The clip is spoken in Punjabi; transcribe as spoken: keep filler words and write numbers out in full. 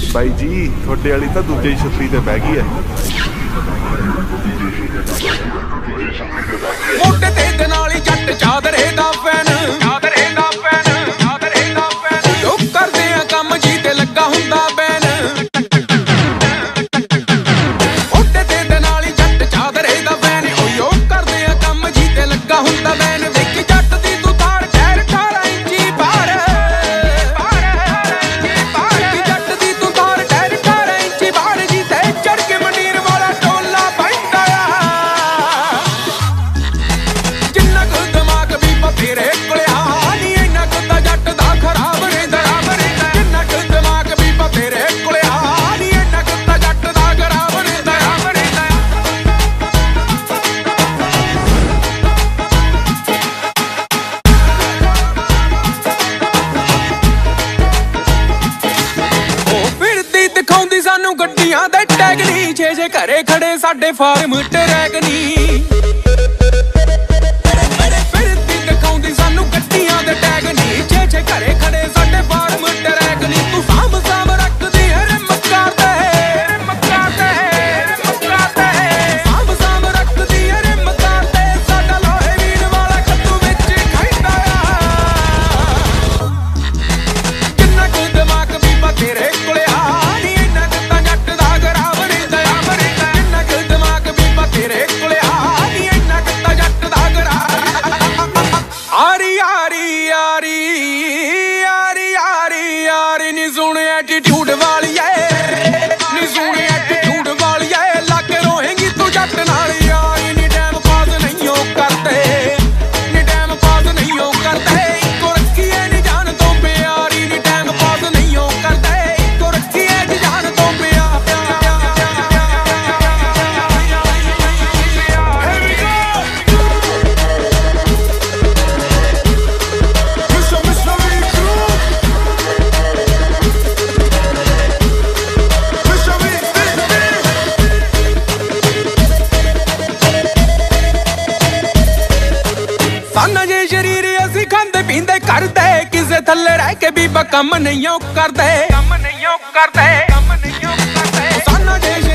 ਬਾਈ ਜੀ ਤੁਹਾਡੇ ਵਾਲੀ ਤਾਂ ਦੂਜੇ ਛਤਰੀ ਤੇ ਬਹਿ ਗਈ ਹੈ। ਮੋਢੇ ਤੇ ਦਨਾਲੀ ਜੱਟ ਚਾਦਰੇ ਦਾ ਫੈਨ, ਚਾਦਰੇ ਦਾ ਫੈਨ, ਚਾਦਰੇ ਦਾ ਫੈਨ। ਜੋ ਕਰਦੇ ਆ ਕੰਮ ਜੀ ਤੇ ਲੱਗਾ ਹੁੰਦਾ ਬੈਨ। ਮੋਢੇ ਤੇ ਦਨਾਲੀ ਜੱਟ ਚਾਦਰੇ ਦਾ ਫੈਨ। ਜੋ ਕਰਦੇ ਆ ਕੰਮ ਜੀ ਤੇ ਲੱਗਾ ਹੁੰਦਾ ਬੈਨ। ਵੇਖੀ ਜੱਟ ਦੀ ਤੂੰ ਤਾਰ ਟੈਰ ਅਠਾਰਾਂ ਇੰਚੀ ਬਾਹਰ। ਜੱਟ ਦੀ ਤੂੰ ਤਾਰ ਟੈਰ ਅਠਾਰਾਂ ਇੰਚੀ ਬਾਹਰ ਜੀ ਤੇ ਚੜ ਕੇ ਮੰਡੀਰ ਵਾਲਾ ਟੋਲਾ ਪੈਂਦਾ ਆ। ਜਿੰਨਾ ਕੁ ਦਿਮਾਗ ਵੀ ਬਥੇਰੇ ਕੋਲੇ ਆ ਨੀ ਇੰਨਾ ਕੁ ਤਾਂ ਜੱਟ ਦਾ ਖਰਾਬ ਰਹਿੰਦਾ। ਜਿੰਨਾ ਕੁ ਦਿਮਾਗ ਵੀ ਬਥੇਰੇ ਕੋਲੇ ਆ ਨੀ ਇੰਨਾ ਕੁ ਤਾਂ ਜੱਟ ਦਾ ਖਰਾਬ ਰਹਿੰਦਾ। ਦਿਖਾਉਂਦੀ ਸਾਨੂੰ ਗੱਡੀਆਂ ਦੇ ਟੈਗ ਨੀ। ਛੇ ਛੇ ਘਰੇ ਖੜੇ ਸਾਡੇ ਫਾਰਮ ਟਰੈਕ ਨੀ। ਫਿਰਦੀ ਦਿਖਾਉਂਦੀ ਸਾਨੂੰ ਗੱਡੀਆਂ ਦੇ ਟੈਗ ਨੀ। ਛੇ ਛੇ ਘਰੇ ਖੜੇ ਸਾਡੇ ਫਾਰਮ ਟਰੈਕ ਨੀ। ਤੂੰ ਸਾਂਭ ਸਾਂਭ ਰੱਖਦੀ ਹੈ ਰਿਮ ਕਰਦੇ, ਰਿਮ ਕਰਦੇ, ਰਿਮ ਕਰਦੇ। ਸਾਂਭ ਸਾਂਭ ਰੱਖਦੀ ਹੈ ਰਿਮ ਕਰਦੇ। ਸਾਡਾ ਲੋਹੇ ਵੀਰ ਵਾਲਾ ਕੱਦੂ ਵਿੱਚ ਖਾਂਦਾ ਆ। ਜਿੰਨਾ ਕੁ ਦਿਮਾਗ ਵੀ ਬਥੇਰੇ ਕੋਲੇ ਆ ਤੇਰੇ ਕੋਲੇ ਆ ਨੀ ਇੰਨਾ ਕਿੱਤਾ ਜੱਟ ਦਾ ਗਰਾ। ਆਰੀ ਆਰੀ ਆਰੀ ਆਰੀ ਆਰੀ ਆਰੀ ਨੀ ਸੁਣ ਐਟੀਟਿਊਡ ਵਾਲੀ ਐ, ਨੀ ਸੁਣ ਐਟੀਟਿਊਡ ਵਾਲੀ ਐ। ਲੱਗ ਰੋਏਂਗੀ ਤੂੰ ਜੱਟ ਨਾਲ ਯਾਰੀ। ਨੀ ਟਾਈਮ ਪਾਸ ਨਹੀਂ ਉਹ ਕਰਦੇ, ਨੀ ਟਾਈਮ ਪਾਸ ਨਹੀਂ ਉਹ ਕਰਦੇ। ਇੱਕੋ ਰੱਖੀ ਐ ਨੀ ਜਾਨ ਤੋਂ ਪਿਆਰੀ। ਨੀ ਟਾਈਮ ਪਾਸ ਨਹੀਂ ਉਹ ਕਰਦੇ। ਇੱਕੋ ਰੱਖੀ ਐ ਨੀ ਜਾਨ ਤੋਂ ਪਿਆਰੀ। ਸਾਨਾ ਜੇ ਸ਼ਰੀਰ ਅਸੀਂ ਖਾਂਦੇ ਪੀਂਦੇ ਕਰਦੇ। ਕਿਸੇ ਥੱਲੇ ਰਹਿ ਕੇ ਬੀਬਾ ਕੰਮ ਨਹੀਂ ਉਹ ਕਰਦੇ, ਕੰਮ ਨਹੀਂ ਉਹ ਕਰਦੇ, ਕੰਮ ਨਹੀਂ ਉਹ ਕਰਦੇ। ਸਾਨਾ ਜੇ